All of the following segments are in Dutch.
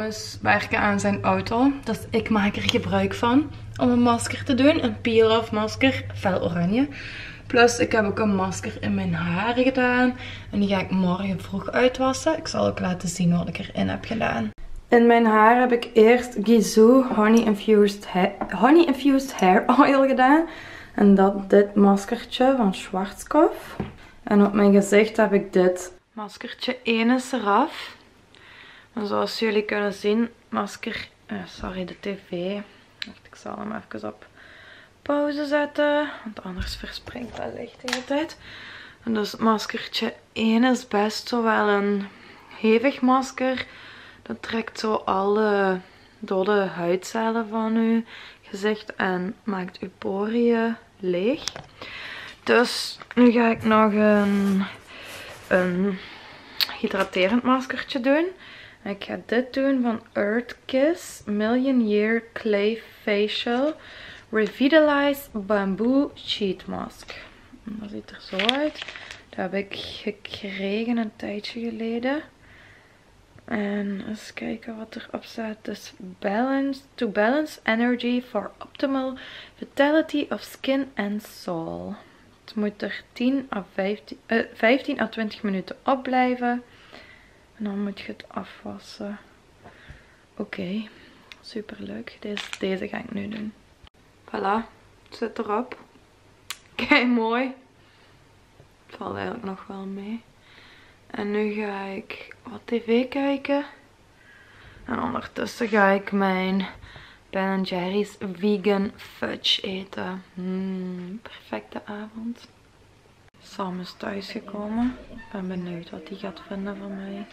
Thomas werken aan zijn auto. Dus ik maak er gebruik van om een masker te doen. Een peel-off masker, fel oranje. Plus ik heb ook een masker in mijn haren gedaan. En die ga ik morgen vroeg uitwassen. Ik zal ook laten zien wat ik erin heb gedaan. In mijn haar heb ik eerst Gisou Honey Infused Hair Oil gedaan. En dit maskertje van Schwarzkopf. En op mijn gezicht heb ik dit. Maskertje 1 is eraf. En zoals jullie kunnen zien, masker... sorry, de tv. Wacht, ik zal hem even op pauze zetten. Want anders verspringt dat licht de hele tijd. En dus maskertje 1 is best zo wel een hevig masker. Dat trekt zo alle dode huidcellen van uw gezicht en maakt uw poriën leeg. Dus nu ga ik nog een hydraterend maskertje doen. Ik ga dit doen van Earth Kiss Million Year Clay Facial Revitalized Bamboo Sheet Mask. Dat ziet er zo uit. Dat heb ik gekregen een tijdje geleden. En eens kijken wat erop staat. Dus to balance energy for optimal vitality of skin and soul. Het moet er 15 à 20 minuten op blijven. En dan moet je het afwassen. Oké, super leuk. Deze ga ik nu doen. Voilà, het zit erop. Kijk, mooi. Het valt eigenlijk nog wel mee. En nu ga ik wat tv kijken. En ondertussen ga ik mijn Ben & Jerry's vegan fudge eten. Perfecte avond. Sam is thuisgekomen. Ik ben benieuwd wat hij gaat vinden van mij.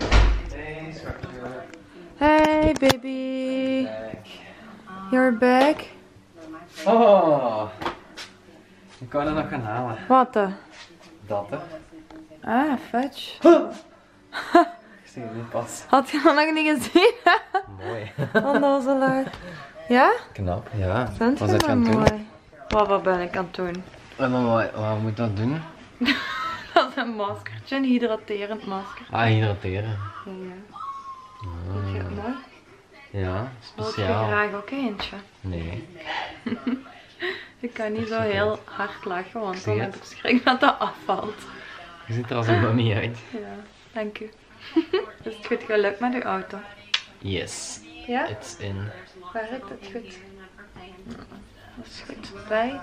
Hey baby. You're back. Oh. Ik kan er nog gaan halen. Wat dan? Dat hè. Ah, fudge. Ik zie het niet pas. Had je dat nog niet gezien? Mooi. Onnozelaar. Ja? Knap, ja. Vind je Wat zit je aan dat het doen? mooi? Wat ben ik aan het doen? En dan wat moet dat doen? Dat is een maskertje, een hydraterend masker. Ah, hydrateren. Ja. Vind je het mooi? Ja, Wil je speciaal. graag ook eentje? Nee. Ik kan niet zo heel hard lachen, want Zie dan je heb het? ik schrik dat dat afvalt. Je ziet er als een mummy uit. Ja, dank u. Is het goed gelukt met uw auto? Yes. Ja? It's in. Werkt het goed? Dat is goed. Bye.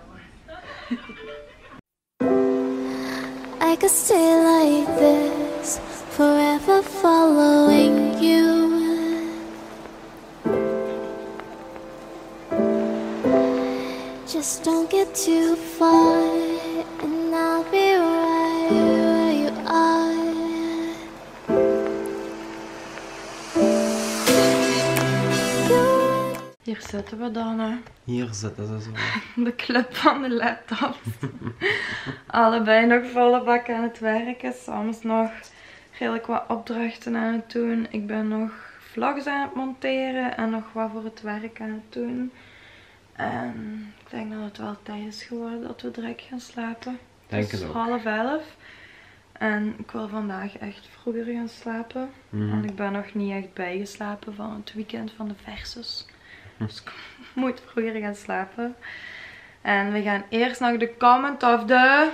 I could stay like this, forever following you. Just don't get too far, and I'll be right where you are. Hier zitten we dan, hè. Hier zitten ze zo. De club van de laptops. Allebei nog volle bak aan het werken. Sam is nog redelijk wat opdrachten aan het doen. Ik ben nog vlogs aan het monteren en nog wat voor het werk aan het doen. En ik denk dat het wel tijd is geworden dat we direct gaan slapen. Denk het het is ook. 10:30. En ik wil vandaag echt vroeger gaan slapen. Want ik ben nog niet echt bijgeslapen van het weekend van de versus. Dus ik moet vroeger gaan slapen. En we gaan eerst nog de comment of the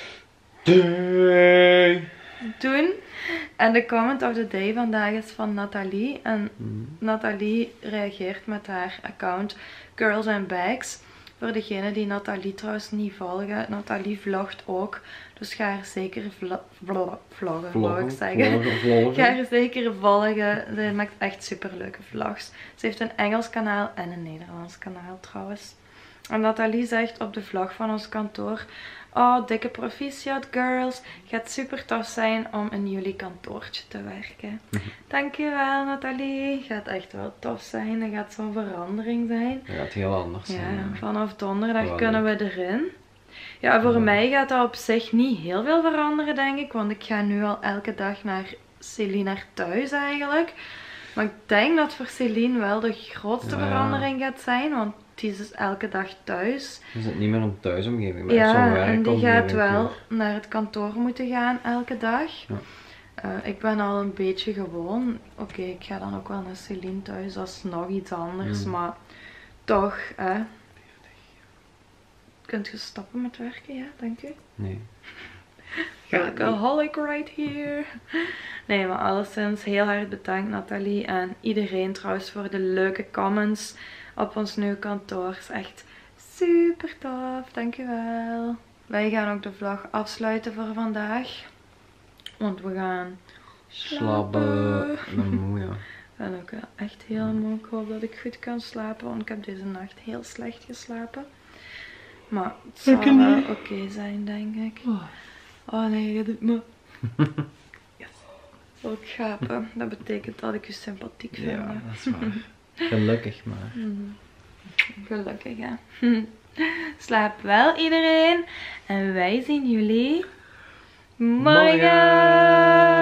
Day. doen. En de comment of the day vandaag is van Nathalie. En Nathalie reageert met haar account Girls and Bags. Voor degenen die Nathalie trouwens niet volgen. Nathalie vlogt ook. Dus ga haar zeker vloggen, wou ik zeggen. Ga haar zeker volgen. Ze maakt echt super leuke vlogs. Ze heeft een Engels kanaal en een Nederlands kanaal trouwens. En Nathalie zegt op de vlog van ons kantoor: oh, dikke proficiat girls. Gaat super tof zijn om in jullie kantoortje te werken. Dankjewel Nathalie. Gaat echt wel tof zijn. Er gaat zo'n verandering zijn. Dat gaat heel anders Ja, zijn. vanaf donderdag Wel kunnen we erin. Ja, voor mij gaat dat op zich niet heel veel veranderen, denk ik. Want ik ga nu al elke dag naar Celine thuis eigenlijk. Maar ik denk dat voor Celine wel de grootste verandering gaat zijn. Want die is dus elke dag thuis. Je zit niet meer een thuisomgeving, maar Ja, zo'n en die werkomgeving gaat wel puur. naar het kantoor moeten gaan elke dag. Ja. Ik ben al een beetje gewoon. Oké, ik ga dan ook wel naar Celine thuis. Dat is nog iets anders. Maar toch, hè. Kunt je stoppen met werken, ja? Dank u. Nee. Alcoholic right here. Nee, maar alleszins heel erg bedankt Nathalie. En iedereen trouwens voor de leuke comments op ons nieuwe kantoor. Is echt super tof. Dankjewel. Wij gaan ook de vlog afsluiten voor vandaag. Want we gaan slapen. Ik ben moe, ja. Ik ben ook wel echt heel moe. Ik hoop dat ik goed kan slapen. Want ik heb deze nacht heel slecht geslapen. Maar het zal wel oké zijn, denk ik. Oh nee, je doet me. Yes. Wil ik gapen? Dat betekent dat ik je sympathiek vind. Ja, dat is waar. Gelukkig maar. Gelukkig, hè. Slaap wel iedereen. En wij zien jullie morgen.